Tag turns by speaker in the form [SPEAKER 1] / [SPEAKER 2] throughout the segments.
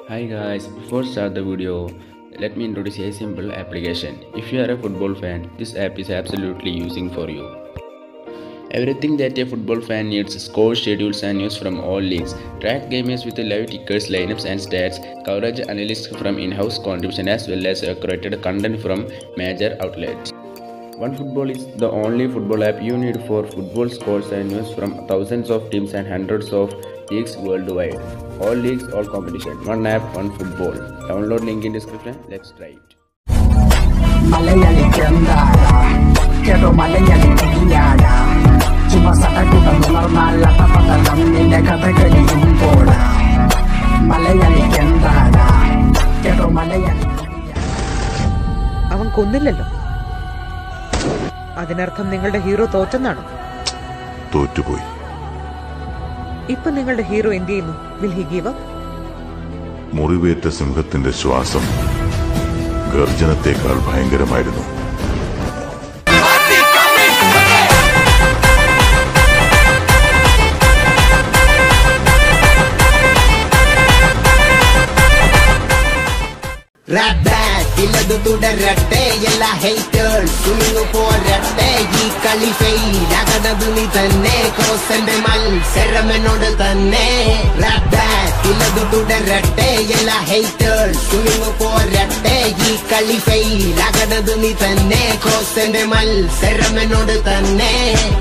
[SPEAKER 1] Hi guys, before start the video, let me introduce a simple application. If you are a football fan, this app is absolutely using for you. Everything that a football fan needs: scores, schedules and news from all leagues, track games with live tickers, lineups and stats, coverage analysts from in-house contribution as well as curated content from major outlets. OneFootball is the only football app you need for football scores and news from thousands of teams and hundreds of leagues worldwide. All leagues, all competition. One app, one football. Download link in description. Let's try it.
[SPEAKER 2] അവൻ കൊന്നില്ലല്ലോ. അതിനർത്ഥം നിങ്ങളുടെ ഹീറോ തോറ്റെന്നാണോ?
[SPEAKER 3] തോറ്റുപോയി.
[SPEAKER 2] ഇപ്പൊ നിങ്ങളുടെ hero എന്ത് ചെയ്യുന്നു? Will he give up?
[SPEAKER 3] മുറിവേറ്റ സിംഹത്തിന്റെ ശ്വാസം ഗർജനത്തെക്കാൾ ഭയങ്കരമായിരുന്നു.
[SPEAKER 4] ഇല്ലതു തുടരട്ടെ, എല്ലാ ഹേറ്റേഴ്സ് കുനിഞ്ഞു പോരട്ടെ. ഈ കളി ഫെയിലാകണത് നീ തന്നെ, ക്രോസന്റെ മത്സരമെന്നോട് തന്നെ. ഇല്ലതു തുടരട്ടെ, എല്ലാ ഹേറ്റേഴ്സ് കുനിഞ്ഞു പോരട്ടെ. ഈ കളി ഫെയിലാകണത് നീ തന്നെ, ക്രോസന്റെ മത്സരമെന്നോട് തന്നെ.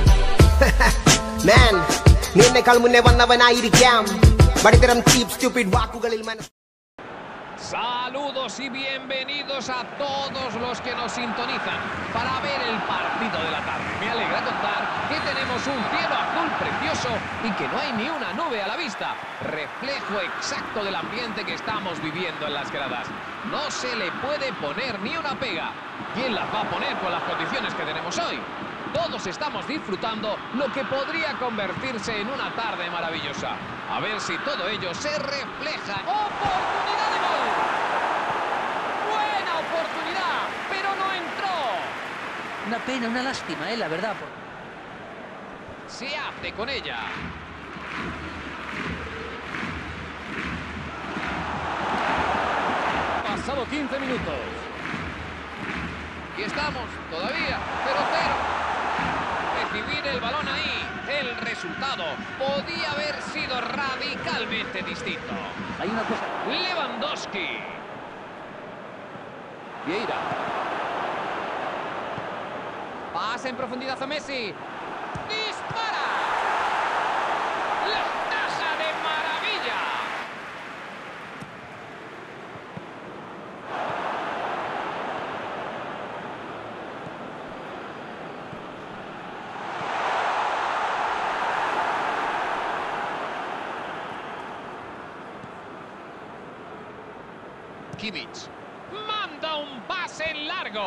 [SPEAKER 4] മാൻ, നിന്നേക്കാൾ മുന്നേ വന്നവനായിരിക്കാം, ഇത്തരം ചീപ്പ് സ്റ്റുപ്പിഡ് വാക്കുകളിൽ മനസ്സ്.
[SPEAKER 5] Saludos y bienvenidos a todos los que nos sintonizan para ver el partido de la tarde. Me alegra contar que tenemos un cielo azul precioso y que no hay ni una nube a la vista. Reflejo exacto del ambiente que estamos viviendo en las gradas. No se le puede poner ni una pega. ¿Quién las va a poner con las condiciones que tenemos hoy? Todos estamos disfrutando lo que podría convertirse en una tarde maravillosa. A ver si todo ello se refleja. ¡Oportunidad de gol! ¡Buena oportunidad! ¡Pero no entró!
[SPEAKER 6] Una pena, una lástima, la verdad.
[SPEAKER 5] Se hace con ella. Pasado 15 minutos. Y estamos todavía 0-0. Recibir el balón ahí. El resultado podía haber sido radicalmente distinto.
[SPEAKER 6] Hay una cosa.
[SPEAKER 5] Lewandowski. Vieira. Pasa en profundidad a Messi. ¡Dispara! ¡La taja de maravilla! Kimmich manda un pase en largo.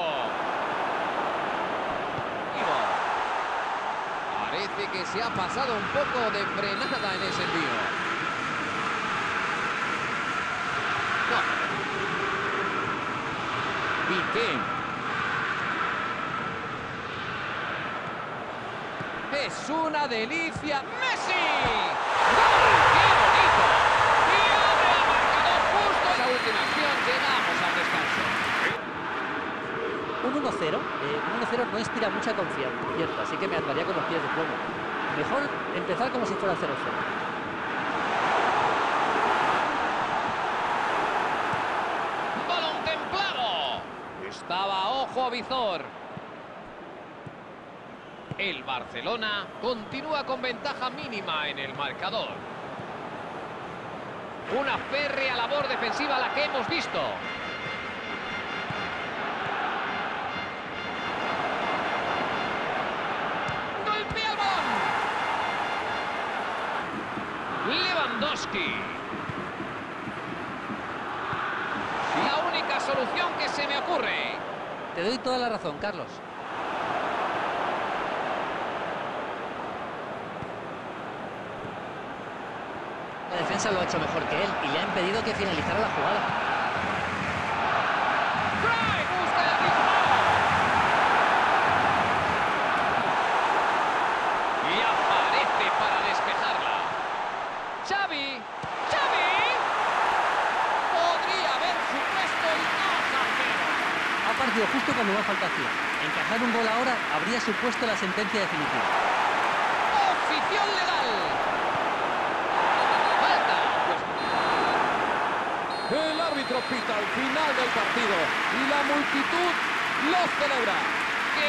[SPEAKER 5] Parece que se ha pasado un poco de frenada en ese envío. No. Piqué. Es una delicia. ¡Messi! ¡Gol! ¡Qué bonito! Y abre el marcador justo en la última acción. Llegamos al descanso.
[SPEAKER 6] Un 1-0. Un 1-0 no inspira mucha confianza, ¿cierto? Así que me andaría con los pies de fuego. Mejor empezar como si fuera 0-0.
[SPEAKER 5] ¡Balón templado! Estaba ojo a visor. El Barcelona continúa con ventaja mínima en el marcador. Una férrea labor defensiva la que hemos visto. ¡Golpea el balón! Lewandowski. La única solución que se me ocurre.
[SPEAKER 6] Te doy toda la razón, Carlos. La defensa lo ha hecho mejor que él y le ha impedido que finalizara la jugada.
[SPEAKER 5] Busca el disparo. Y aparece para despejarla. Xavi. ¡Xavi!
[SPEAKER 6] partido justo cuando va a falta acción. Encajar un gol ahora habría supuesto la sentencia definitiva.
[SPEAKER 5] Posición legal. Falta. El árbitro pita al final del partido y la multitud lo celebra. ¡Qué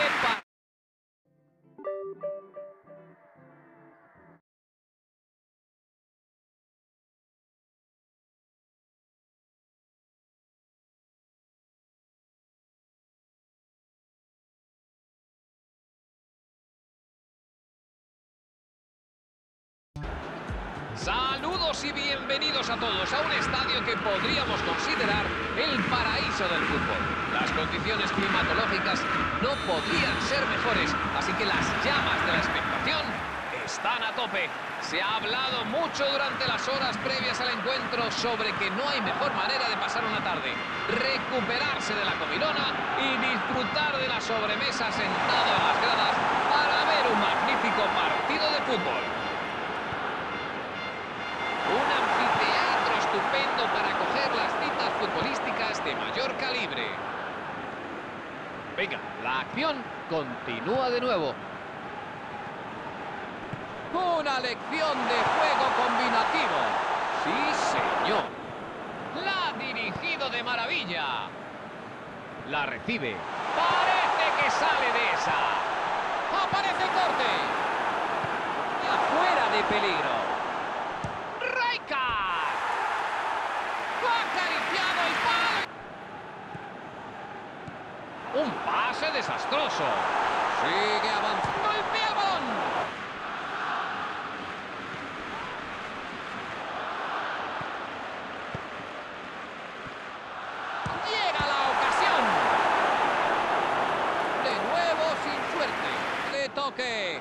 [SPEAKER 5] Saludos y bienvenidos a todos a un estadio que podríamos considerar el paraíso del fútbol. Las condiciones climatológicas no podrían ser mejores, así que las llamas de la expectación están a tope. Se ha hablado mucho durante las horas previas al encuentro sobre que no hay mejor manera de pasar una tarde, recuperarse de la comilona y disfrutar de la sobremesa sentado en las gradas para ver un magnífico partido de fútbol. Un anfiteatro estupendo para acoger las citas futbolísticas de mayor calibre. Venga, la acción continúa de nuevo. Una lección de juego combinativo. Sí, señor. La ha dirigido de maravilla. La recibe. Parece que sale de esa. Aparece el corte. Afuera de peligro. Ha acariciado el palo. Un pase desastroso. Sigue avanzando el pie al balón. Llega la ocasión. De nuevo sin suerte. De toque.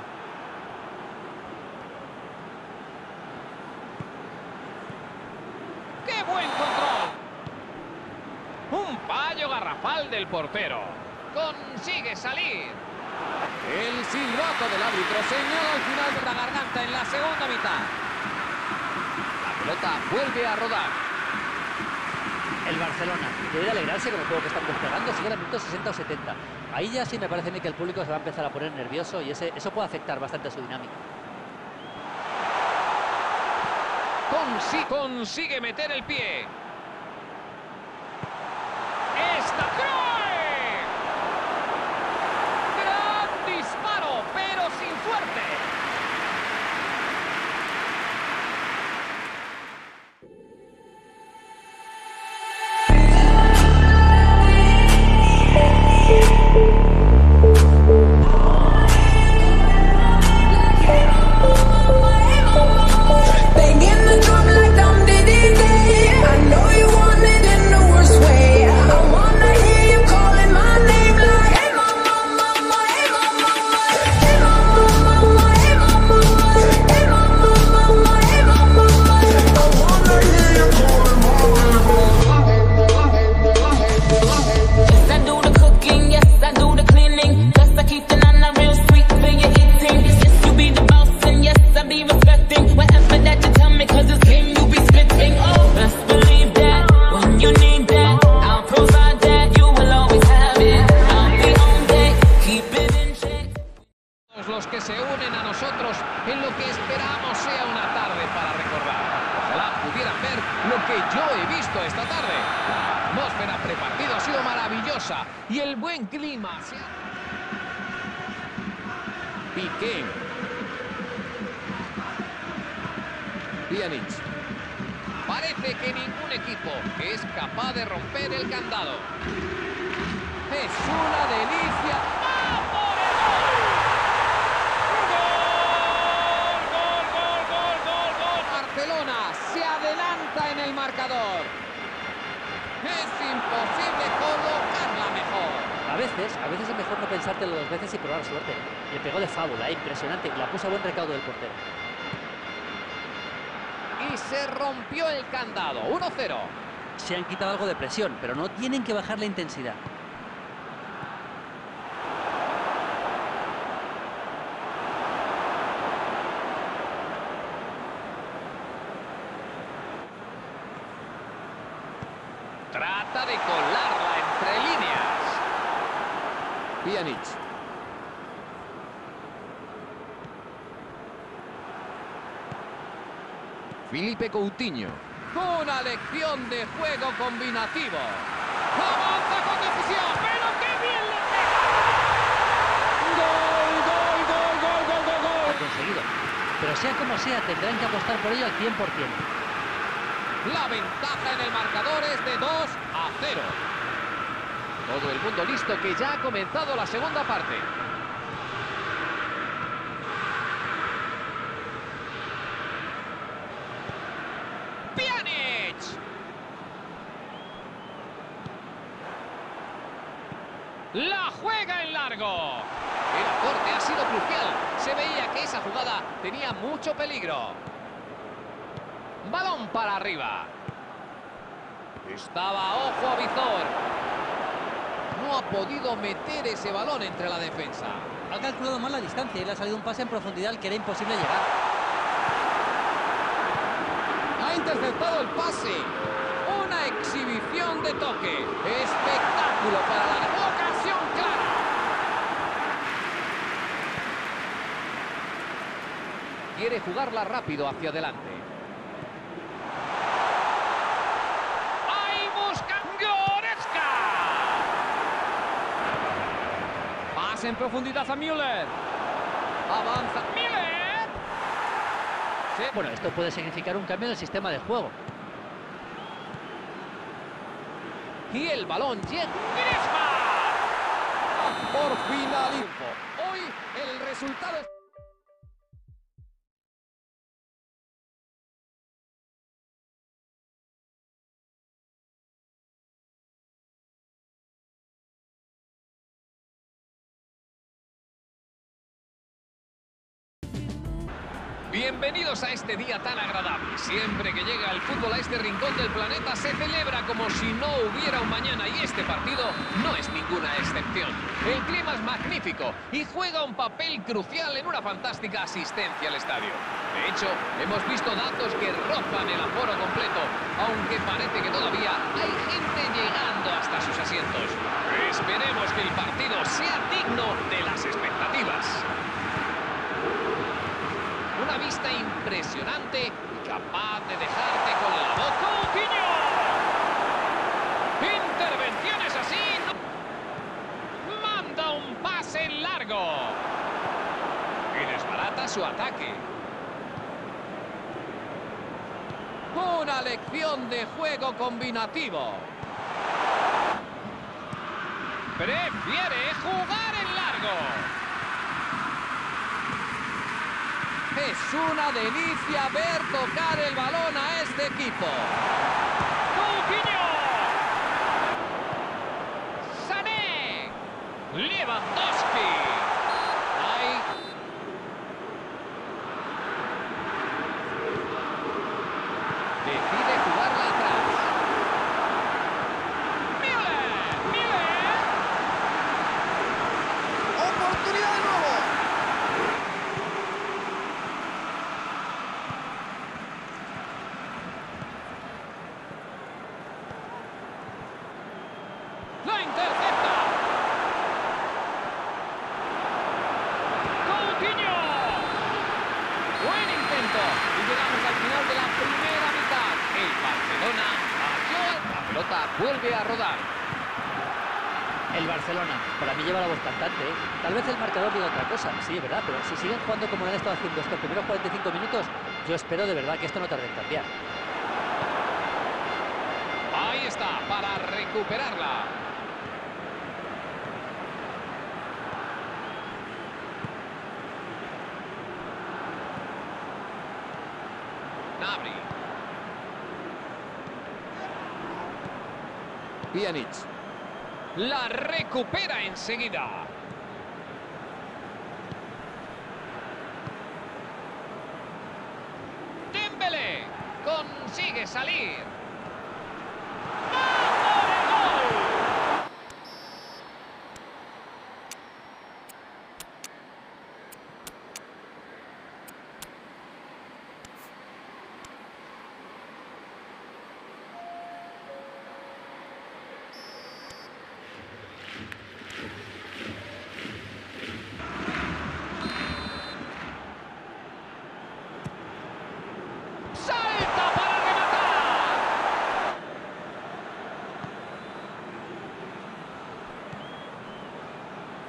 [SPEAKER 5] ¡Qué buen control! Un fallo garrafal del portero. Consigue salir. El silbato del árbitro señala al final de la garganta en la segunda mitad. La pelota vuelve a rodar.
[SPEAKER 6] El Barcelona debe alegrarse con el juego que están desplegando. Sigue el minuto 60 o 70. Ahí ya sí me parece a mí que el público se va a empezar a poner nervioso y eso puede afectar bastante a su dinámica.
[SPEAKER 5] Consigue meter el pie. ¡Esta Cruyff! ¡Gran disparo, pero sin suerte! Los que se unen a nosotros en lo que esperamos sea una tarde para recordar. Ojalá pudieran ver lo que yo he visto esta tarde. La atmósfera prepartido ha sido maravillosa y el buen clima se ha... Piqué. Pjanic. Parece que ningún equipo es capaz de romper el candado. Es una delicia. Barcelona se adelanta en el marcador. Es imposible colocarla mejor.
[SPEAKER 6] A veces es mejor no pensártelo dos veces y probar suerte. Le pegó de fábula, impresionante. La puso a buen recaudo del portero.
[SPEAKER 5] Y se rompió el candado. 1-0.
[SPEAKER 6] Se han quitado algo de presión, pero no tienen que bajar la intensidad.
[SPEAKER 5] Trata de colarla entre líneas. Pjanic. Felipe Coutinho. Una lección de juego combinativo. Avanza con decisión, pero qué bien lo
[SPEAKER 6] Ha conseguido. Pero sea como sea, tendrán que apostar por ello al 100%.
[SPEAKER 5] La ventaja en el marcador es de 2-0. Todo el mundo listo, que ya ha comenzado la segunda parte. Pjanic. La juega en largo. El corte ha sido crucial. Se veía que esa jugada tenía mucho peligro. Balón para arriba. Estaba ojo a visor. No ha podido meter ese balón entre la defensa.
[SPEAKER 6] Ha calculado mal la distancia y le ha salido un pase en profundidad al que era imposible llegar.
[SPEAKER 5] Ha interceptado el pase. Una exhibición de toque. Espectáculo para la ocasión clara. Quiere jugarla rápido hacia adelante. Ahí busca Goretzka. Pase en profundidad a Müller. Avanza Müller.
[SPEAKER 6] Bueno, esto puede significar un cambio en el sistema de juego.
[SPEAKER 5] Y el balón llega. ¡Griezmann! Por final. Hoy el resultado es... Bienvenidos a este día tan agradable. Siempre que llega el fútbol a este rincón del planeta se celebra como si no hubiera un mañana, y este partido no es ninguna excepción. El clima es magnífico y juega un papel crucial en una fantástica asistencia al estadio. De hecho, hemos visto datos que rozan el aforo completo, aunque parece que todavía hay gente llegando hasta sus asientos. Esperemos que el partido sea digno de las expectativas. Una vista impresionante y capaz de dejarte con la boca. ¡Coutinho! Intervenciones así. Manda un pase en largo. Y desbarata su ataque. Una lección de juego combinativo. Prefiere jugar en largo. Es una delicia ver tocar el balón a este equipo. ¡Coutinho! ¡Sané! ¡Lewandowski! ¡Ay! Decide jugarla atrás. ¡Müller! ¡Müller! ¡Oportunidad de nuevo! ¡La intercepta! ¡Coutinho! Buen intento. Y llegamos al final de la primera mitad. El Barcelona batió. La pelota vuelve a rodar.
[SPEAKER 6] El Barcelona, para mí lleva la voz cantante, ¿eh? Tal vez el marcador diga otra cosa, sí, ¿verdad? Pero si siguen jugando como lo han estado haciendo estos primeros 45 minutos, yo espero de verdad que esto no tarde en cambiar.
[SPEAKER 5] Ahí está, para recuperarla. Gnabry. Pjanic. La recupera enseguida. Dembélé consigue salir. ¡Va por el gol!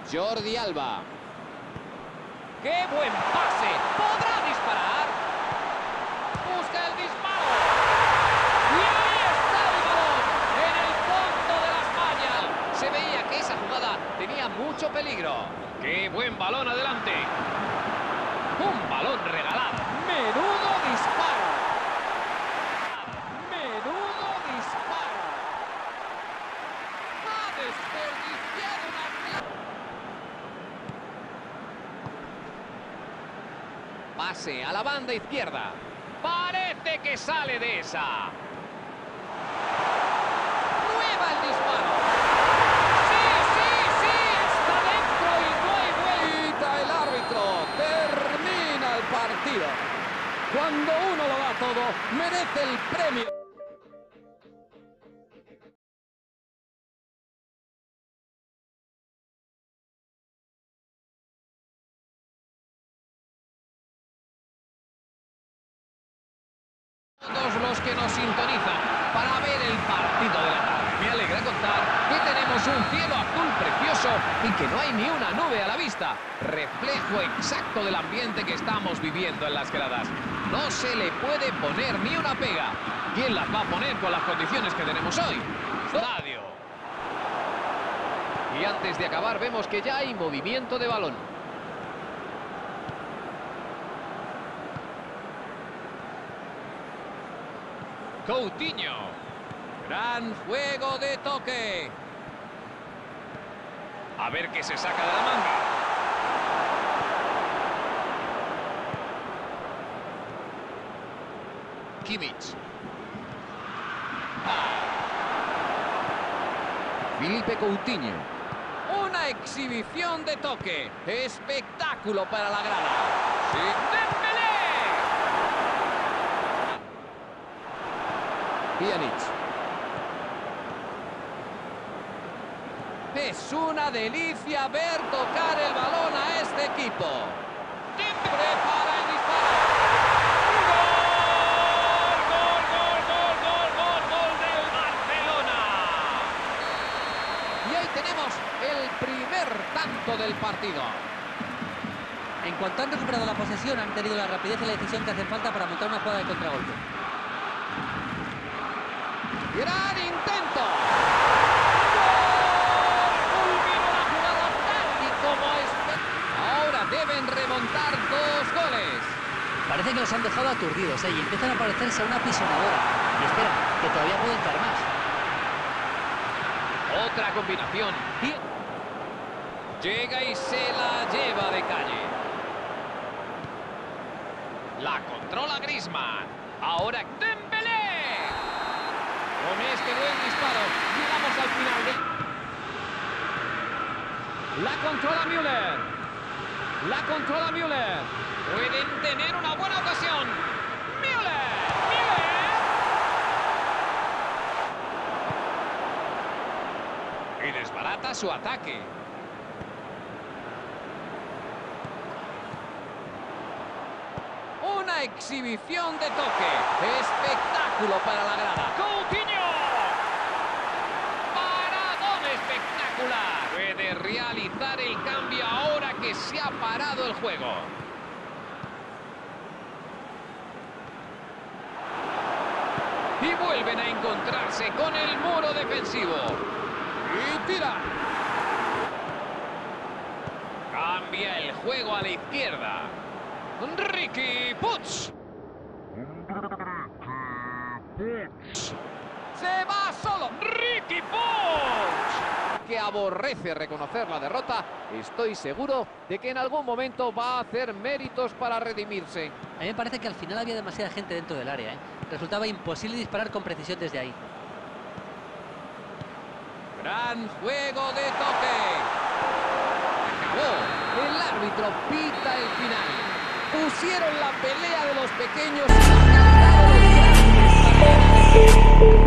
[SPEAKER 5] Jordi Alba. ¡Qué buen pase! ¿Podrá disparar? Busca el disparo. Y ahí está el balón, en el fondo de la España. Se veía que esa jugada tenía mucho peligro. ¡Qué buen balón adelante! Un balón regalado. ¡Menudo disparo! ¡Menudo disparo! ¡Ha desperdiciado una... Pase a la banda izquierda. Parece que sale de esa. Prueba el disparo. ¡Sí, sí, sí! Está dentro y no hay vuelta. El árbitro termina el partido. Cuando uno lo da todo, merece el premio. Todos los que nos sintonizan para ver el partido de la tarde. Me alegra contar que tenemos un cielo azul precioso y que no hay ni una nube a la vista. Reflejo exacto del ambiente que estamos viviendo en las gradas. No se le puede poner ni una pega. ¿Quién las va a poner con las condiciones que tenemos hoy? Estadio. Y antes de acabar vemos que ya hay movimiento de balón. Coutinho. Gran juego de toque. A ver qué se saca de la manga. Kimmich. Filipe Coutinho. Una exhibición de toque. Espectáculo para la grada. Sí. ¡Dembélé! Pjanic. Es una delicia ver tocar el balón a este equipo. Prepara el disparo. ¡Gol! ¡Gol, gol, gol, gol, gol, gol del Barcelona! Y ahí tenemos el primer tanto del partido.
[SPEAKER 6] En cuanto han recuperado la posesión, han tenido la rapidez y la decisión que hacen falta para montar una jugada de contragolpe.
[SPEAKER 5] ¡Gran intento! ¡Culminó la jugada tal y como es! Ahora deben remontar 2 goles.
[SPEAKER 6] Parece que los han dejado aturdidos, y empiezan a parecerse a una pisonadora. Y espera, que todavía pueden caer más.
[SPEAKER 5] Otra combinación. Llega y se la lleva de calle. La controla Griezmann. Ahora Dembélé. Con este buen disparo llegamos al final de... La controla Müller. La controla Müller. Pueden tener una buena ocasión. Müller. Müller. Y desbarata su ataque. Una exhibición de toque. Espectáculo para la grada. ¡Coutinho! ¡Paradón espectacular! Puede realizar el cambio ahora que se ha parado el juego. Y vuelven a encontrarse con el muro defensivo. Y tira. Cambia el juego a la izquierda. Riqui Puig. Se va solo. Riqui Puig. Que aborrece reconocer la derrota. Estoy seguro de que en algún momento va a hacer méritos para redimirse.
[SPEAKER 6] A mí me parece que al final había demasiada gente dentro del área, ¿eh? Resultaba imposible disparar con precisión desde ahí.
[SPEAKER 5] Gran juego de toque. Acabó. El árbitro pita el final. Pusieron la pelea de los pequeños.